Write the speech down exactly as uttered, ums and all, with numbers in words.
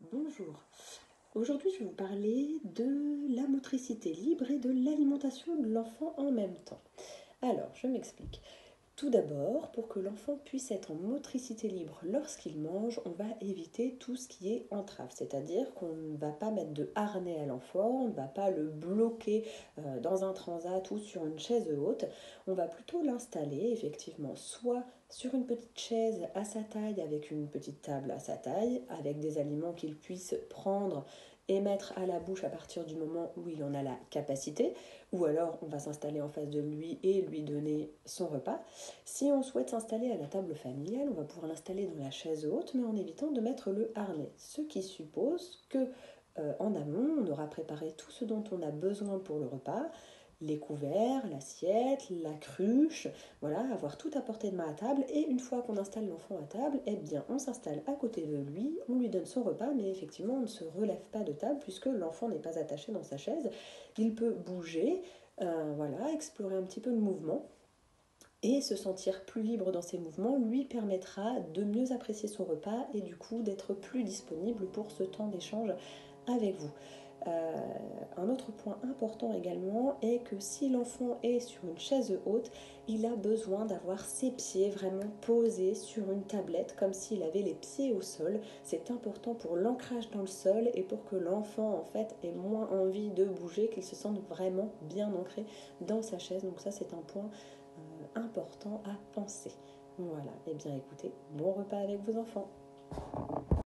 Bonjour, aujourd'hui je vais vous parler de la motricité libre et de l'alimentation de l'enfant en même temps. Alors, je m'explique. Tout d'abord, pour que l'enfant puisse être en motricité libre lorsqu'il mange, on va éviter tout ce qui est entrave, c'est-à-dire qu'on ne va pas mettre de harnais à l'enfant, on ne va pas le bloquer euh, dans un transat ou sur une chaise haute, on va plutôt l'installer effectivement soit sur une petite chaise à sa taille avec une petite table à sa taille, avec des aliments qu'il puisse prendre et mettre à la bouche à partir du moment où il en a la capacité, ou alors on va s'installer en face de lui et lui donner son repas. Si on souhaite s'installer à la table familiale, on va pouvoir l'installer dans la chaise haute, mais en évitant de mettre le harnais. Ce qui suppose que euh, en amont, on aura préparé tout ce dont on a besoin pour le repas, les couverts, l'assiette, la cruche, voilà, avoir tout à portée de main à table. Et une fois qu'on installe l'enfant à table, eh bien, on s'installe à côté de lui, on lui donne son repas, mais effectivement, on ne se relève pas de table puisque l'enfant n'est pas attaché dans sa chaise. Il peut bouger, euh, voilà, explorer un petit peu le mouvement. Et se sentir plus libre dans ses mouvements lui permettra de mieux apprécier son repas et du coup d'être plus disponible pour ce temps d'échange avec vous. Euh, un autre point important également est que si l'enfant est sur une chaise haute, il a besoin d'avoir ses pieds vraiment posés sur une tablette comme s'il avait les pieds au sol. C'est important pour l'ancrage dans le sol et pour que l'enfant en fait ait moins envie de bouger, qu'il se sente vraiment bien ancré dans sa chaise. Donc ça c'est un point euh, important à penser. Voilà, et eh bien écoutez, bon repas avec vos enfants.